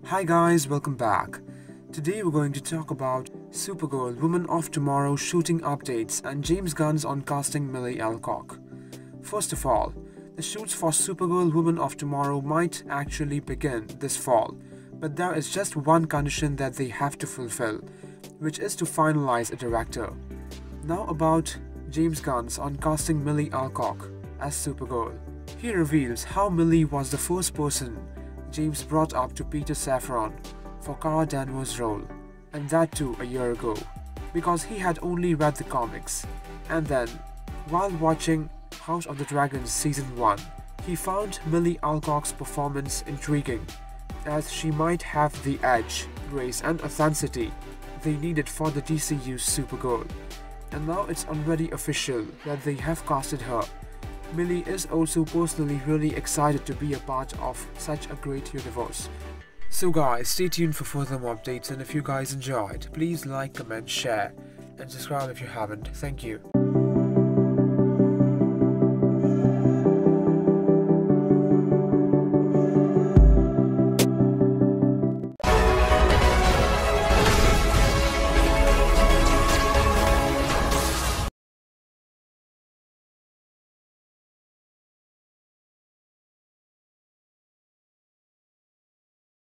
Hi guys, welcome back. Today we're going to talk about Supergirl Woman of Tomorrow shooting updates and James Gunn's on casting Millie Alcock. First of all, the shoots for Supergirl Woman of Tomorrow might actually begin this fall, but there is just one condition that they have to fulfill, which is to finalize a director. Now about James Gunn's on casting Millie Alcock as Supergirl. He reveals how Millie was the first person James brought up to Peter Safran for Kara Danvers' role, and that too a year ago, because he had only read the comics. And then, while watching House of the Dragons Season 1, he found Millie Alcock's performance intriguing, as she might have the edge, grace and authenticity they needed for the DCU's Supergirl. And now it's already official that they have casted her. Millie is also personally really excited to be a part of such a great universe. So guys, stay tuned for further updates, and if you guys enjoyed, please like, comment, share and subscribe if you haven't. Thank you.